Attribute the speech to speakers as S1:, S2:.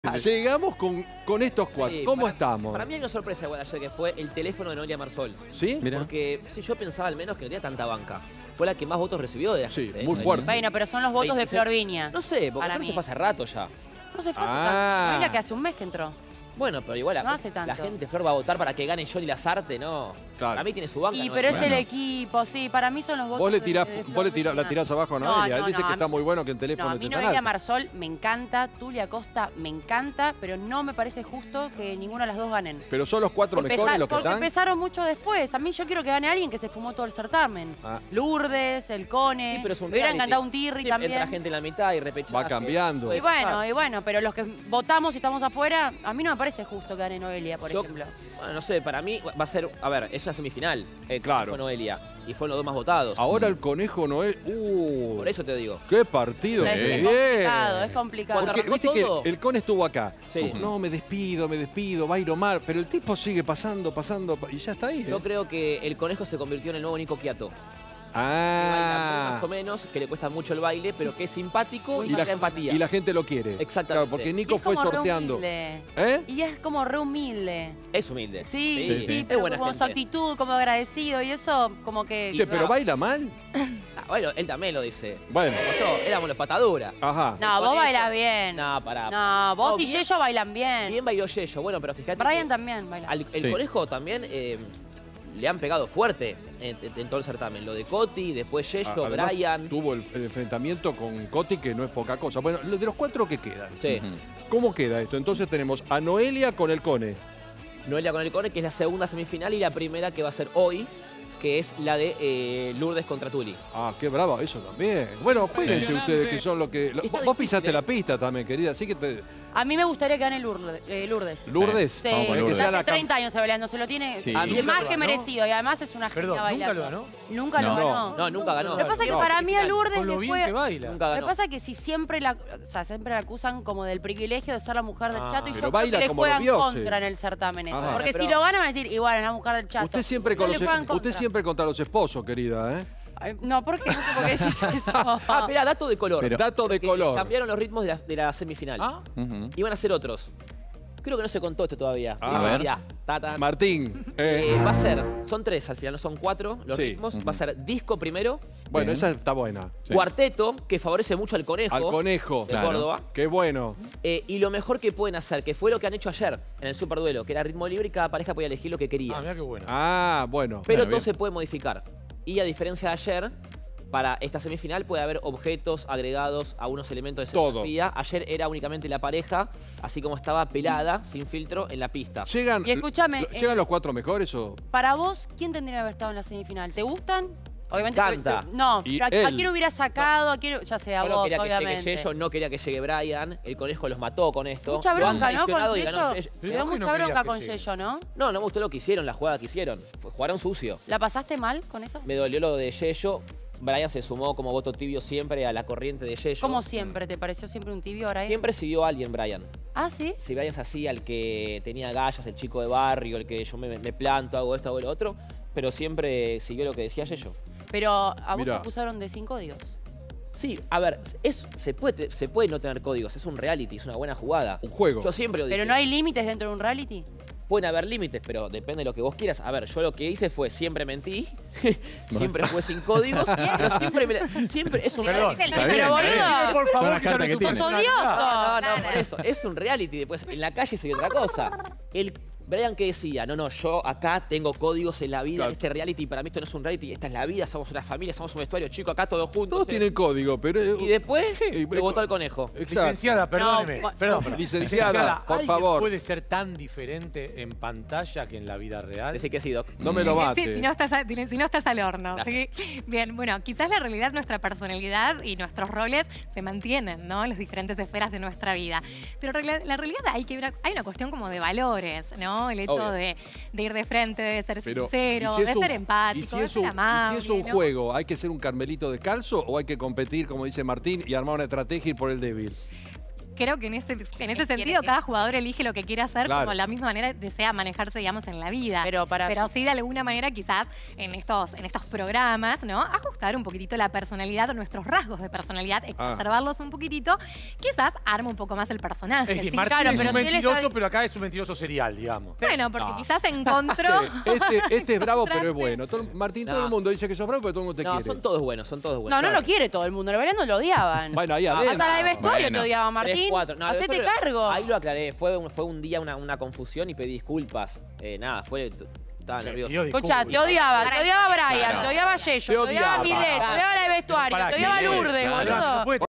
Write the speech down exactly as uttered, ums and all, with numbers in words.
S1: Llegamos con, con estos cuatro. Sí, ¿Cómo
S2: para,
S1: estamos?
S2: Para mí hay una sorpresa igual ayer que fue el teléfono de Noelia Marsol.
S1: ¿Sí?
S2: Mirá. Porque sí, yo pensaba al menos que no tenía tanta banca. Fue la que más votos recibió de
S1: Sí,
S2: ¿eh?
S1: muy fuerte.
S3: Bueno, pero son los votos de Flor Viña.
S2: No sé, porque no se fue hace rato ya.
S3: No se fue hace
S1: Ah.
S3: tanto. Noelia que hace un mes que entró.
S2: Bueno, pero igual
S3: no
S2: la,
S3: hace tanto.
S2: la gente, Flor, va a votar para que gane Johnny Lazarte, ¿no?
S1: Claro.
S2: Para mí tiene su banca.
S3: Y
S2: no
S3: pero es
S2: bueno.
S3: el equipo, sí, para mí son los votos
S1: Vos le tirás,
S3: de, de
S1: vos le tirás, la tirás abajo a Noelia.
S3: No, no,
S1: Él dice
S3: no,
S1: que
S3: a
S1: está
S3: mí,
S1: muy bueno que el teléfono
S3: no, a
S1: esté
S3: mí
S1: tan
S3: Noelia
S1: alto.
S3: Marsol me encanta, Tulia Costa me encanta, pero no me parece justo que ninguna de las dos ganen.
S1: Pero son los cuatro
S3: Empezar,
S1: mejores los que
S3: porque
S1: están.
S3: empezaron mucho después. A mí yo quiero que gane alguien que se fumó todo el certamen.
S1: Ah.
S3: Lourdes, el Cone.
S2: Sí, pero es un
S3: me hubiera
S2: reality.
S3: encantado un Tirri
S2: Sí,
S3: también.
S2: entra gente en la mitad y repechaje.
S1: Va cambiando.
S3: Y bueno, y bueno, pero los que votamos y estamos afuera, a mí no me parece justo que gane Noelia, por
S2: Yo-
S3: ejemplo.
S2: Bueno, no sé, para mí va a ser... A ver, es una semifinal. Eh,
S1: Claro.
S2: Con Noelia. Y fueron los dos más votados.
S1: Ahora el conejo Noel. Uh,
S2: Por eso te digo.
S1: ¡Qué partido!
S3: Es,
S1: ¡Qué
S3: es
S1: bien!
S3: complicado, es complicado.
S2: Cuando
S1: Porque
S2: arrancó
S1: viste
S2: todo-
S1: que el Cone estuvo acá.
S2: Sí.
S1: No, me despido, me despido, va a ir Omar. Pero el tipo sigue pasando, pasando y ya está ahí. ¿eh?
S2: Yo creo que el conejo se convirtió en el nuevo Nico Quiato. Que baila
S1: Ah.
S2: más o menos, que le cuesta mucho el baile, pero que es simpático y,
S1: Y la,
S2: saca empatía.
S1: y la gente lo quiere.
S2: Exactamente.
S1: Claro, porque
S3: Y
S1: Nico
S3: es
S1: fue
S3: como re
S1: sorteando.
S3: humilde.
S1: ¿Eh?
S3: Y es como re humilde.
S2: Es humilde.
S3: Sí,
S1: Sí,
S3: sí,
S1: sí.
S3: pero
S2: Es buena
S3: como su
S2: gente.
S3: actitud, como agradecido y eso, como que...
S1: Che, pero baila mal.
S2: Ah, bueno, él también lo dice.
S1: Bueno.
S2: Como yo, éramos los pataduras.
S1: Ajá.
S3: No, vos
S2: Con
S3: bailás
S2: eso-
S3: bien.
S2: No, pará.
S3: No, vos
S2: No,
S3: y
S2: bien-
S3: Yello bailan bien.
S2: Bien bailó Yello. Bueno, pero fíjate.
S3: Brian
S2: que
S3: también baila.
S2: al- el
S1: Sí.
S2: conejo también eh, le han pegado fuerte en, en- en todo el certamen. Lo de Coti, después Yello,
S1: Ah, Además,
S2: Brian.
S1: Tuvo el, el enfrentamiento con Coti, que no es poca cosa. Bueno, lo- de los cuatro que quedan.
S2: Sí.
S1: ¿Cómo queda esto? Entonces tenemos a Noelia con el Cone.
S2: Noelia con el Cone, que es la segunda semifinal, y la primera que va a ser hoy, que es la de eh, Lourdes contra Tuli.
S1: Ah, qué bravo, eso también. Bueno, cuídense ustedes que son los que... lo-
S2: Está
S1: vos, vos
S2: difícil,
S1: pisaste
S2: ¿eh?
S1: la pista también, querida, así que te...
S3: A mí me gustaría que gane Lourdes. eh, Lourdes.
S1: Lourdes.
S3: Sí,
S4: Vamos con
S1: que
S4: Lourdes.
S1: sea
S3: hace
S1: la cam-
S3: treinta años bailando, se lo tiene
S4: Sí.
S2: Ah,
S3: y
S2: nunca
S3: más
S4: lo
S3: que
S4: ganó.
S3: merecido. Y además es una
S4: Perdón,
S3: genia
S4: ¿nunca
S3: bailando.
S4: lo ganó?
S3: Nunca lo
S1: No.
S3: ganó.
S2: No, nunca ganó.
S3: Lo que pasa es que
S2: No,
S3: para mí a Lourdes
S4: Con lo
S3: le
S4: bien
S3: juega...
S4: que baila.
S2: Nunca
S3: Lo que
S2: ganó.
S3: pasa es que si siempre la, o sea, siempre la acusan como del privilegio de ser la mujer del
S4: Ah.
S3: Chato y
S1: Pero
S3: yo creo
S1: baila
S3: que le
S1: como los
S3: juegan
S1: dioses.
S3: contra en el certamen eso.
S1: Ajá.
S3: Porque
S2: Pero-
S3: si lo ganan van a decir, igual es la mujer del Chato.
S1: Usted siempre,
S3: No
S1: con
S3: le
S1: los,
S3: juegan
S1: usted
S3: contra.
S1: siempre contra los esposos, querida, ¿eh?
S3: Ay, no, ¿por qué? No sé por qué decís eso.
S2: Ah, espera, dato de color.
S4: Pero-
S1: Dato de
S2: Que
S1: color.
S2: Cambiaron los ritmos de la, de la semifinal.
S4: Ah,
S1: Ujú.
S2: Iban a ser otros. Creo que no se contó esto todavía.
S1: A
S2: Y
S1: ver.
S2: decía, ta, ta.
S1: Martín.
S2: Eh,
S1: eh,
S2: va a ser, son tres al final, no son cuatro los
S1: Sí.
S2: ritmos. Va a ser disco primero,
S1: bueno,
S4: Bien.
S1: esa está buena.
S4: Sí.
S2: cuarteto, que favorece mucho al conejo.
S1: Al conejo.
S2: de
S4: Claro.
S2: Córdoba.
S1: Qué bueno.
S2: Eh, y lo mejor que pueden hacer, que fue lo que han hecho ayer en el Superduelo, que era ritmo libre y cada pareja podía elegir lo que quería.
S4: ah, mira qué bueno.
S1: Ah, bueno.
S2: Pero
S4: bueno,
S2: todo
S4: bien.
S2: se puede modificar. Y a diferencia de ayer, para esta semifinal puede haber objetos agregados a unos elementos de
S1: Todo.
S2: escenografía. Ayer era únicamente la pareja, así como estaba pelada, sin filtro, en la pista.
S1: ¿Llegan,
S3: Y escúchame,
S1: lo- ¿llegan los cuatro mejores o...?
S3: Para vos, ¿quién tendría que haber estado en la semifinal? ¿Te gustan? Obviamente.
S2: Canta.
S3: te- No,
S1: Y
S3: pero a, a
S1: él.
S3: quién hubiera sacado? ¿A quién- ya sé, a
S2: Yo no
S3: vos,
S2: quería que
S3: obviamente.
S2: llegue Yello, no quería que llegue Brian. El conejo los mató con esto.
S3: Mucha
S2: Lo han
S3: bronca, ¿no? Con
S2: traicionado y ganó
S3: Yello.
S2: Yello.
S3: Me dio
S4: ¿Por qué
S3: mucha
S4: no querías
S3: bronca
S4: que
S3: con
S4: llegue?
S3: Yello, ¿no?
S2: No, no me gustó lo que hicieron, la jugada que hicieron. Fue- Jugaron sucio.
S3: ¿La pasaste mal con eso?
S2: Me dolió lo de Yello. Brian se sumó como voto tibio siempre a la corriente de Yello.
S3: Como siempre, ¿te pareció siempre un tibio ahora?
S2: Siempre siguió a alguien, Brian.
S3: Ah, ¿sí?
S2: Si Brian es así, al que tenía gallas, el chico de barrio, el que yo me, me planto, hago esto, hago lo otro, pero siempre siguió lo que decía Yello.
S3: Pero a vos
S1: Mirá.
S3: te acusaron de sin códigos.
S2: Sí, a ver, es, se, puede, se puede no tener códigos, es un reality, es una buena jugada.
S1: Un juego.
S2: Yo siempre lo dije.
S3: ¿Pero no hay límites dentro de un reality?
S2: Pueden haber límites, pero depende de lo que vos quieras. A ver, yo lo que hice fue siempre mentí, siempre fue sin códigos, pero siempre, me la- siempre es un
S4: Perdón.
S2: reality.
S4: Está
S3: Pero
S4: bien,
S3: boludo,
S4: está bien.
S3: por
S4: Son las cartas que
S3: sos
S4: tiene.
S3: odioso.
S2: No, no, por eso. Es un reality. Después, en la calle se ve otra cosa. El Brian que decía, no, no, yo acá tengo códigos en la vida,
S1: Claro.
S2: este reality, para mí esto no es un reality, esta es la vida, somos una familia, somos un vestuario, chico, acá todos juntos.
S1: Todos
S2: eh.
S1: tienen código, pero...
S2: Y después
S1: Sí,
S2: lo votó al conejo.
S1: Exacto.
S4: Licenciada, perdóneme.
S3: No,
S4: perdón, perdón.
S1: Licenciada, por
S4: ¿alguien
S1: favor.
S4: puede ser tan diferente en pantalla que en la vida real?
S2: Decir que sí, Doc.
S1: No me lo mate.
S5: Sí, si no estás, a- si no estás al horno.
S2: Gracias.
S5: ¿Sí? Bien, bueno, quizás la realidad, nuestra personalidad y nuestros roles se mantienen, ¿no? En las diferentes esferas de nuestra vida. Pero la, la realidad hay que ver- hay una cuestión como de valores, ¿no? El hecho
S2: Obvio.
S5: de, de ir de frente, de ser
S1: Pero,
S5: sincero,
S1: ¿y si es
S5: de
S1: un-
S5: ser empático,
S1: y si
S5: de
S1: es
S5: ser
S1: un,
S5: amable.
S1: y si es un
S5: ¿no?
S1: juego, ¿hay que ser un Carmelito descalzo o hay que competir, como dice Martín, y armar una estrategia y ir por el débil?
S5: creo que en ese, en ese
S3: Es que-
S5: sentido cada jugador elige lo que quiere hacer,
S1: Claro.
S5: como la misma manera desea manejarse, digamos, en la vida.
S3: Pero para-
S5: Pero sí, de alguna manera, quizás en estos, en estos programas, ¿no? Ajustar un poquitito la personalidad o nuestros rasgos de personalidad, exacerbarlos un poquitito, quizás arma un poco más el personaje.
S4: Es decir,
S5: ¿sí?
S4: Martín
S3: claro,
S4: es
S3: pero
S4: un
S3: si él
S4: mentiroso,
S3: está-
S4: pero acá es un mentiroso serial, digamos.
S5: Bueno, porque
S4: No.
S5: quizás encontró...
S1: Este, este es bravo, pero es
S5: Contraste.
S1: bueno. Todo- Martín, todo
S2: No.
S1: el mundo dice que sos bravo, pero todo el mundo te
S2: No,
S1: quiere.
S2: son todos buenos, son todos buenos.
S3: No, no
S1: Claro.
S3: lo quiere todo el mundo. En el verano lo odiaban.
S1: Bueno, ahí
S2: Ah,
S1: adentro.
S3: Hasta la de vestuario
S6: Bueno.
S3: te odiaba,
S2: Tres,
S3: Martín.
S2: cuatro. No,
S3: Hacete
S2: después-
S3: cargo.
S2: Ahí lo aclaré. Fue un, fue un día una, una confusión y pedí disculpas. Eh, nada, fue... Estaba nervioso.
S4: Pidió
S3: Escuchá, te
S4: disculpas.
S3: odiaba, te odiaba Brian,
S6: Claro.
S3: te odiaba Yello,
S1: Te
S3: te odiaba
S1: odiaba.
S3: Milet, te odiaba la de vestuario,
S4: Para
S3: te
S4: que
S3: odiaba
S4: Milet,
S3: Lourdes,
S4: claro,
S3: boludo.
S4: no puede